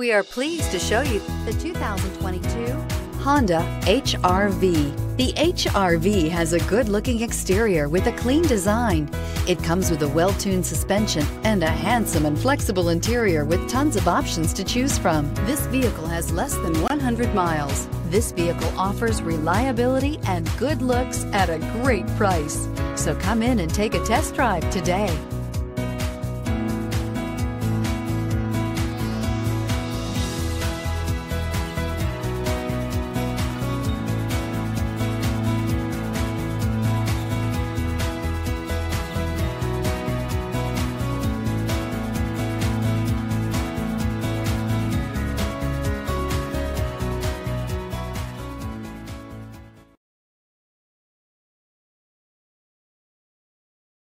We are pleased to show you the 2022 Honda HR-V. The HR-V has a good-looking exterior with a clean design. It comes with a well-tuned suspension and a handsome and flexible interior with tons of options to choose from. This vehicle has less than 100 miles. This vehicle offers reliability and good looks at a great price. So come in and take a test drive today.